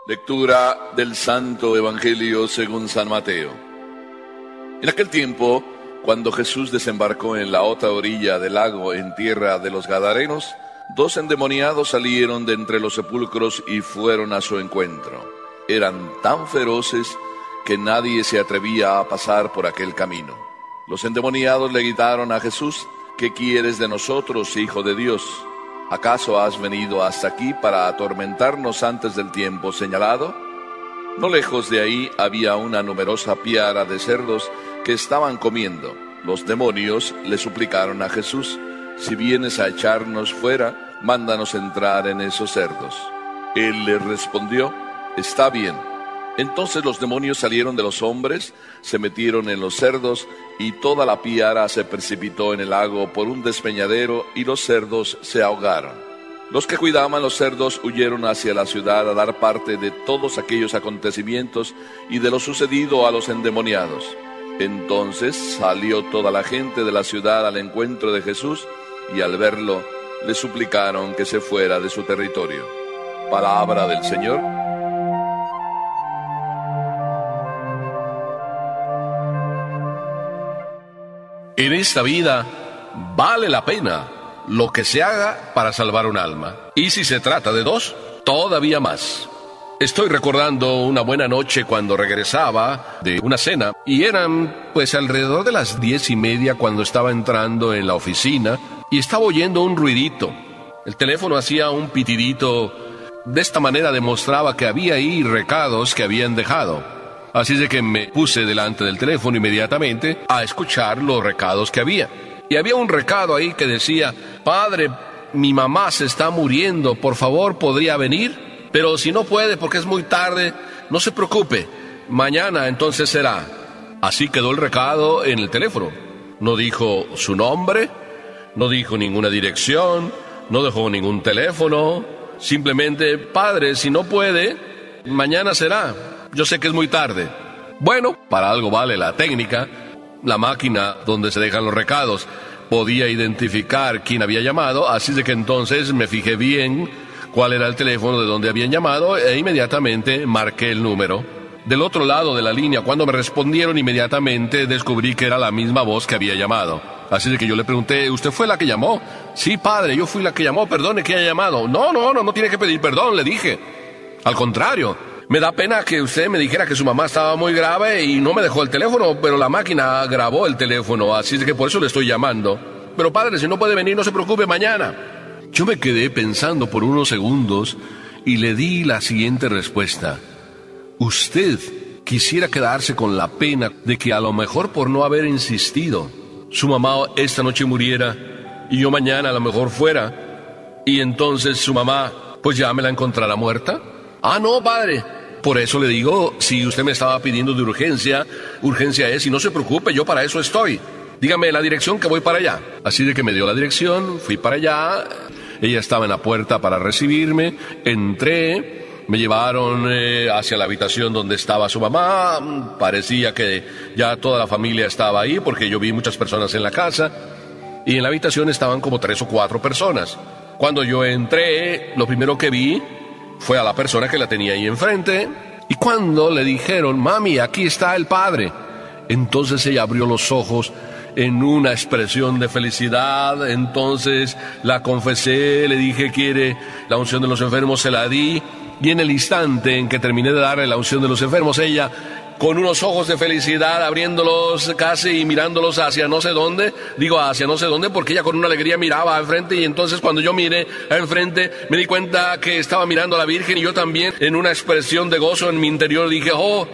Lectura del Santo Evangelio según San Mateo. En aquel tiempo, cuando Jesús desembarcó en la otra orilla del lago en tierra de los Gadarenos, 2 endemoniados salieron de entre los sepulcros y fueron a su encuentro. Eran tan feroces que nadie se atrevía a pasar por aquel camino. Los endemoniados le gritaron a Jesús: ¿Qué quieres de nosotros, Hijo de Dios? ¿Acaso has venido hasta aquí para atormentarnos antes del tiempo señalado? No lejos de ahí había una numerosa piara de cerdos que estaban comiendo. Los demonios le suplicaron a Jesús: si vienes a echarnos fuera, mándanos entrar en esos cerdos. Él les respondió: está bien. Entonces los demonios salieron de los hombres, se metieron en los cerdos, y toda la piara se precipitó en el lago por un despeñadero, y los cerdos se ahogaron. Los que cuidaban los cerdos huyeron hacia la ciudad a dar parte de todos aquellos acontecimientos y de lo sucedido a los endemoniados. Entonces salió toda la gente de la ciudad al encuentro de Jesús, y al verlo, le suplicaron que se fuera de su territorio. Palabra del Señor. En esta vida vale la pena lo que se haga para salvar un alma. Y si se trata de 2, todavía más. Estoy recordando una buena noche cuando regresaba de una cena, y eran pues alrededor de las 10:30 cuando estaba entrando en la oficina y estaba oyendo un ruidito. El teléfono hacía un pitidito. De esta manera demostraba que había ahí recados que habían dejado. Así de que me puse delante del teléfono inmediatamente a escuchar los recados que había. Y había un recado ahí que decía: padre, mi mamá se está muriendo, por favor, ¿podría venir? Pero si no puede porque es muy tarde, no se preocupe, mañana entonces será. Así quedó el recado en el teléfono. No dijo su nombre, no dijo ninguna dirección, no dejó ningún teléfono. Simplemente: padre, si no puede, mañana será. Yo sé que es muy tarde. Bueno, para algo vale la técnica. La máquina donde se dejan los recados podía identificar quién había llamado, así de que entonces me fijé bien cuál era el teléfono de donde habían llamado e inmediatamente marqué el número. Del otro lado de la línea, cuando me respondieron, inmediatamente descubrí que era la misma voz que había llamado. Así de que yo le pregunté: ¿usted fue la que llamó? Sí, padre, yo fui la que llamó, perdone que haya llamado. No tiene que pedir perdón, le dije. Al contrario. Me da pena que usted me dijera que su mamá estaba muy grave y no me dejó el teléfono, pero la máquina grabó el teléfono, así que por eso le estoy llamando. Pero padre, si no puede venir, no se preocupe, mañana. Yo me quedé pensando por unos segundos y le di la siguiente respuesta: usted quisiera quedarse con la pena de que a lo mejor por no haber insistido, su mamá esta noche muriera y yo mañana a lo mejor fuera, y entonces su mamá pues ya me la encontrará muerta. Ah, no, padre. Por eso le digo, si usted me estaba pidiendo de urgencia es, y no se preocupe, yo para eso estoy. Dígame la dirección que voy para allá. Así de que me dio la dirección, fui para allá, ella estaba en la puerta para recibirme, entré, me llevaron hacia la habitación donde estaba su mamá, parecía que ya toda la familia estaba ahí, porque yo vi muchas personas en la casa, y en la habitación estaban como 3 o 4 personas. Cuando yo entré, lo primero que vi fue a la persona que la tenía ahí enfrente, y cuando le dijeron: mami, aquí está el padre, entonces ella abrió los ojos en una expresión de felicidad. Entonces la confesé, le dije: quiere la unción de los enfermos, se la di, y en el instante en que terminé de darle la unción de los enfermos, ella, con unos ojos de felicidad, abriéndolos casi y mirándolos hacia no sé dónde, digo hacia no sé dónde porque ella con una alegría miraba al frente, y entonces cuando yo miré al frente me di cuenta que estaba mirando a la Virgen, y yo también, en una expresión de gozo en mi interior, dije: oh,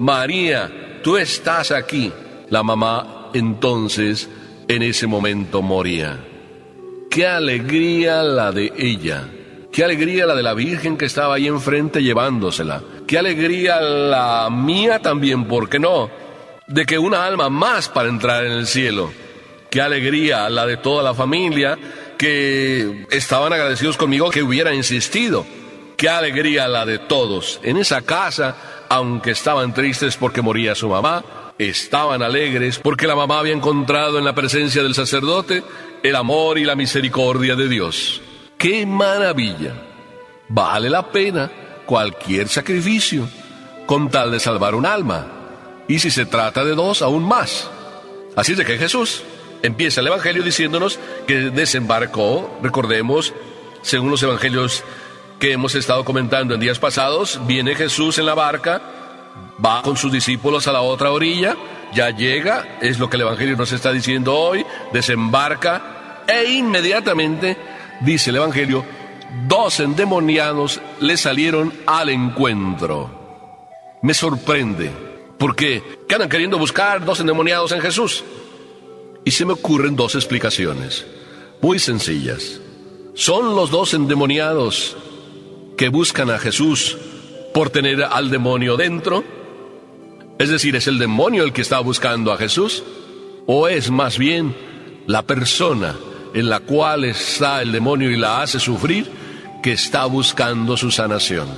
María, tú estás aquí. La mamá entonces en ese momento moría. Qué alegría la de ella. Qué alegría la de la Virgen que estaba ahí enfrente llevándosela. Qué alegría la mía también, ¿por qué no? De que una alma más para entrar en el cielo. Qué alegría la de toda la familia que estaban agradecidos conmigo que hubiera insistido. Qué alegría la de todos. En esa casa, aunque estaban tristes porque moría su mamá, estaban alegres porque la mamá había encontrado en la presencia del sacerdote el amor y la misericordia de Dios. ¡Qué maravilla! Vale la pena cualquier sacrificio, con tal de salvar un alma. Y si se trata de dos, aún más. Así es de que Jesús empieza el Evangelio diciéndonos que desembarcó, recordemos, según los Evangelios que hemos estado comentando en días pasados, viene Jesús en la barca, va con sus discípulos a la otra orilla, ya llega, es lo que el Evangelio nos está diciendo hoy, desembarca, e inmediatamente, dice el Evangelio, 2 endemoniados le salieron al encuentro. Me sorprende, porque ¿qué andan queriendo buscar 2 endemoniados en Jesús? Y se me ocurren 2 explicaciones, muy sencillas. Son los 2 endemoniados que buscan a Jesús por tener al demonio dentro. Es decir, ¿es el demonio el que está buscando a Jesús? ¿O es más bien la persona en la cual está el demonio y la hace sufrir que está buscando su sanación?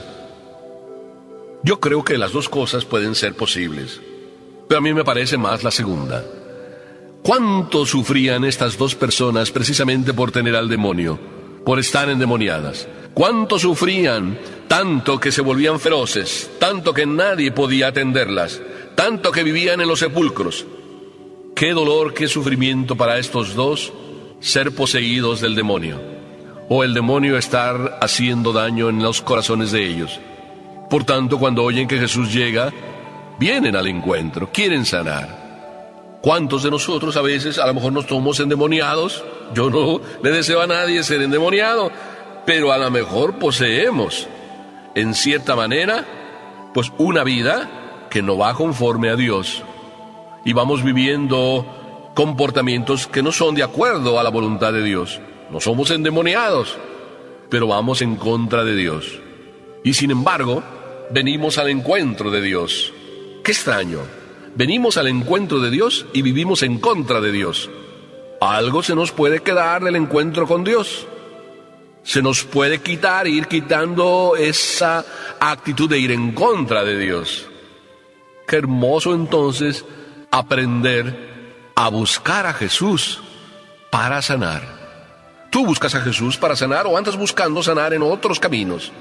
Yo creo que las 2 cosas pueden ser posibles, pero a mí me parece más la segunda. ¿Cuánto sufrían estas 2 personas precisamente por tener al demonio, por estar endemoniadas? ¿Cuánto sufrían? Tanto que se volvían feroces, tanto que nadie podía atenderlas, tanto que vivían en los sepulcros. Qué dolor, qué sufrimiento para estos 2 ser poseídos del demonio, o el demonio estar haciendo daño en los corazones de ellos. Por tanto, cuando oyen que Jesús llega, vienen al encuentro, quieren sanar. ¿Cuántos de nosotros a veces a lo mejor nos tomamos endemoniados? Yo no le deseo a nadie ser endemoniado, pero a lo mejor poseemos, en cierta manera, pues una vida que no va conforme a Dios. Y vamos viviendo comportamientos que no son de acuerdo a la voluntad de Dios. No somos endemoniados, pero vamos en contra de Dios. Y sin embargo, venimos al encuentro de Dios. ¡Qué extraño! Venimos al encuentro de Dios y vivimos en contra de Dios. Algo se nos puede quedar del encuentro con Dios. Se nos puede quitar, ir quitando esa actitud de ir en contra de Dios. Qué hermoso entonces aprender a buscar a Jesús para sanar. ¿Tú buscas a Jesús para sanar o andas buscando sanar en otros caminos?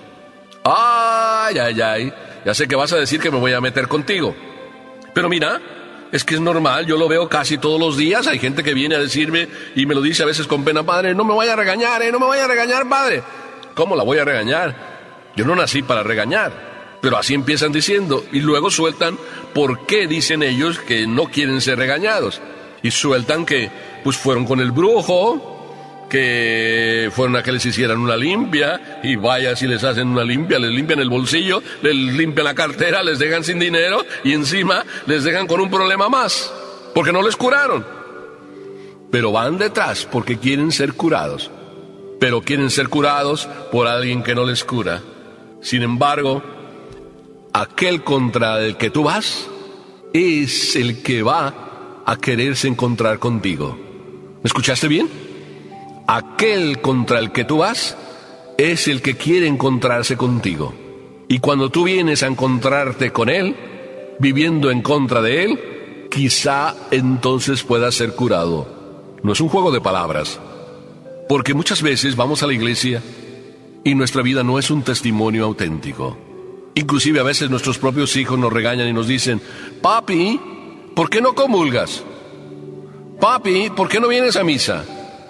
Ay, ya sé que vas a decir que me voy a meter contigo. Pero mira, es que es normal, yo lo veo casi todos los días. Hay gente que viene a decirme y me lo dice a veces con pena: padre, no me vaya a regañar, no me vaya a regañar, padre. ¿Cómo la voy a regañar? Yo no nací para regañar. Pero así empiezan diciendo y luego sueltan por qué dicen ellos que no quieren ser regañados. Y sueltan que pues fueron con el brujo, que fueron a que les hicieran una limpia, y vaya si les hacen una limpia, les limpian el bolsillo, les limpian la cartera, les dejan sin dinero y encima les dejan con un problema más, porque no les curaron. Pero van detrás porque quieren ser curados, pero quieren ser curados por alguien que no les cura. Sin embargo, aquel contra el que tú vas es el que va a quererse encontrar contigo. ¿Me escuchaste bien? Aquel contra el que tú vas es el que quiere encontrarse contigo. Y cuando tú vienes a encontrarte con él, viviendo en contra de él, quizá entonces puedas ser curado. No es un juego de palabras, porque muchas veces vamos a la iglesia y nuestra vida no es un testimonio auténtico. Inclusive a veces nuestros propios hijos nos regañan y nos dicen: papi, ¿por qué no comulgas? Papi, ¿por qué no vienes a misa?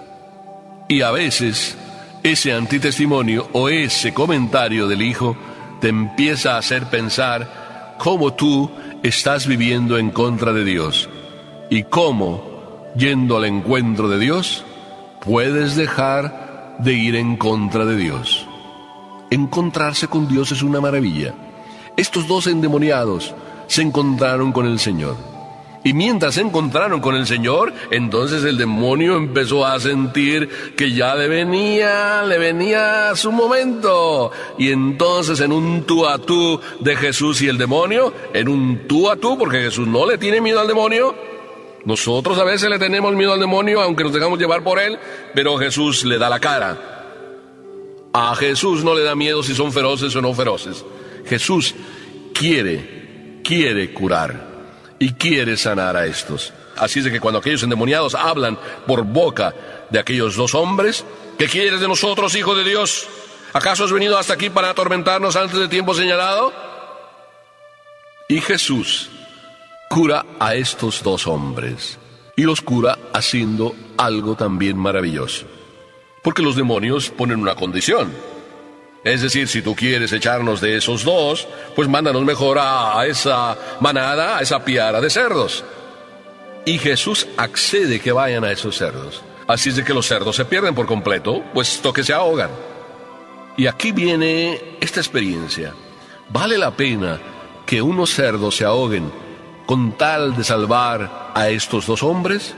Y a veces ese antitestimonio o ese comentario del hijo te empieza a hacer pensar cómo tú estás viviendo en contra de Dios y cómo, yendo al encuentro de Dios, puedes dejar de ir en contra de Dios. Encontrarse con Dios es una maravilla. Estos 2 endemoniados se encontraron con el Señor. Y mientras se encontraron con el Señor, entonces el demonio empezó a sentir que ya le venía su momento. Y entonces en un tú a tú de Jesús y el demonio, en un tú a tú, porque Jesús no le tiene miedo al demonio. Nosotros a veces le tenemos miedo al demonio, aunque nos dejamos llevar por él, pero Jesús le da la cara. A Jesús no le da miedo si son feroces o no feroces. Jesús quiere curar y quiere sanar a estos. Así es de que cuando aquellos endemoniados hablan por boca de aquellos 2 hombres: ¿qué quieres de nosotros, Hijo de Dios? ¿Acaso has venido hasta aquí para atormentarnos antes del tiempo señalado? Y Jesús cura a estos dos hombres, y los cura haciendo algo también maravilloso. Porque los demonios ponen una condición. Es decir, si tú quieres echarnos de esos dos, pues mándanos mejor a esa manada, a esa piara de cerdos. Y Jesús accede que vayan a esos cerdos. Así es de que los cerdos se pierden por completo, puesto que se ahogan. Y aquí viene esta experiencia. ¿Vale la pena que unos cerdos se ahoguen con tal de salvar a estos dos hombres?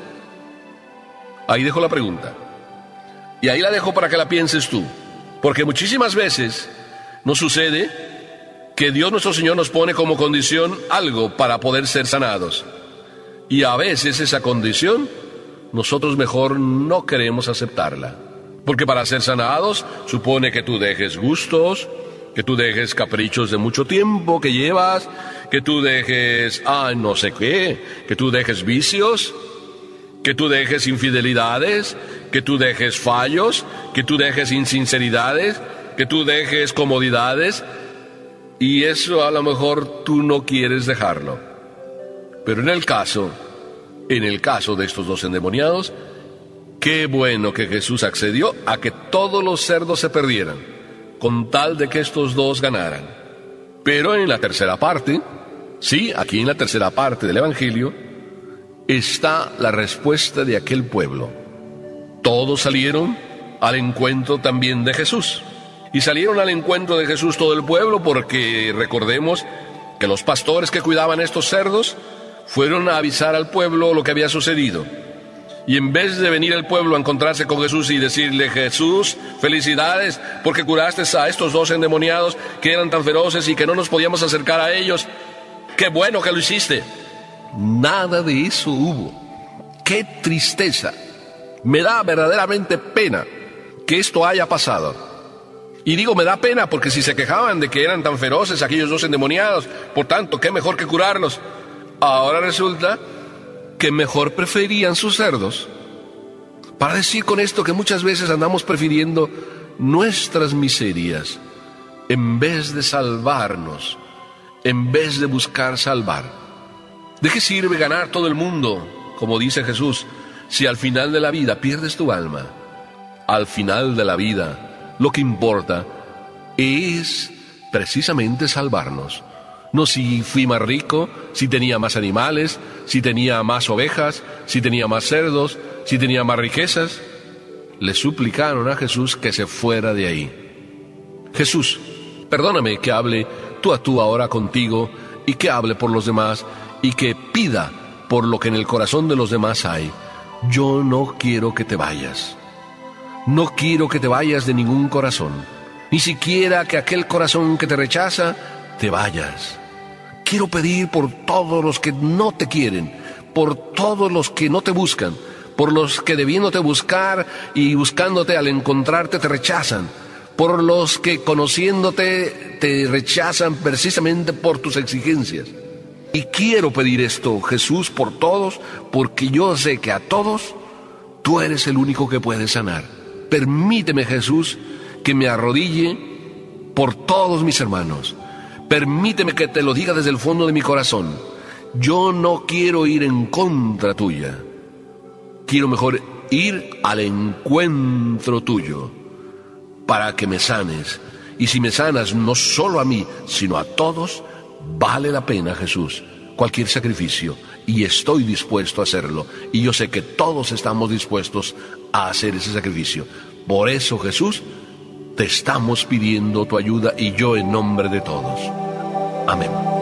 Ahí dejo la pregunta. Y ahí la dejo para que la pienses tú. Porque muchísimas veces nos sucede que Dios nuestro Señor nos pone como condición algo para poder ser sanados. Y a veces esa condición nosotros mejor no queremos aceptarla. Porque para ser sanados supone que tú dejes gustos, que tú dejes caprichos de mucho tiempo que llevas, que tú dejes no sé qué, que tú dejes vicios, que tú dejes infidelidades, que tú dejes fallos, que tú dejes insinceridades, que tú dejes comodidades, y eso a lo mejor tú no quieres dejarlo. Pero en el caso de estos dos endemoniados, qué bueno que Jesús accedió a que todos los cerdos se perdieran, con tal de que estos dos ganaran. Pero en la tercera parte, sí, aquí en la tercera parte del Evangelio, está la respuesta de aquel pueblo. Todos salieron al encuentro también de Jesús. Y salieron al encuentro de Jesús todo el pueblo porque recordemos que los pastores que cuidaban estos cerdos fueron a avisar al pueblo lo que había sucedido. Y en vez de venir el pueblo a encontrarse con Jesús y decirle: Jesús, felicidades porque curaste a estos dos endemoniados que eran tan feroces y que no nos podíamos acercar a ellos, qué bueno que lo hiciste. Nada de eso hubo. ¡Qué tristeza! Me da verdaderamente pena que esto haya pasado. Y digo, me da pena porque si se quejaban de que eran tan feroces aquellos dos endemoniados, por tanto, qué mejor que curarlos. Ahora resulta que mejor preferían sus cerdos. Para decir con esto que muchas veces andamos prefiriendo nuestras miserias en vez de salvarnos, en vez de buscar salvar. ¿De qué sirve ganar todo el mundo, como dice Jesús, si al final de la vida pierdes tu alma? Al final de la vida, lo que importa es precisamente salvarnos. No si fui más rico, si tenía más animales, si tenía más ovejas, si tenía más cerdos, si tenía más riquezas. Le suplicaron a Jesús que se fuera de ahí. Jesús, perdóname que hable tú a tú ahora contigo y que hable por los demás y que pida por lo que en el corazón de los demás hay. Yo no quiero que te vayas. No quiero que te vayas de ningún corazón, ni siquiera que aquel corazón que te rechaza te vayas. Quiero pedir por todos los que no te quieren, por todos los que no te buscan, por los que debiéndote buscar y buscándote al encontrarte te rechazan, por los que conociéndote te rechazan precisamente por tus exigencias. Y quiero pedir esto, Jesús, por todos, porque yo sé que a todos tú eres el único que puedes sanar. Permíteme, Jesús, que me arrodille por todos mis hermanos. Permíteme que te lo diga desde el fondo de mi corazón. Yo no quiero ir en contra tuya. Quiero mejor ir al encuentro tuyo para que me sanes. Y si me sanas no solo a mí, sino a todos, vale la pena, Jesús, cualquier sacrificio. Y estoy dispuesto a hacerlo. Y yo sé que todos estamos dispuestos a hacer ese sacrificio. Por eso, Jesús, te estamos pidiendo tu ayuda y yo en nombre de todos. Amén.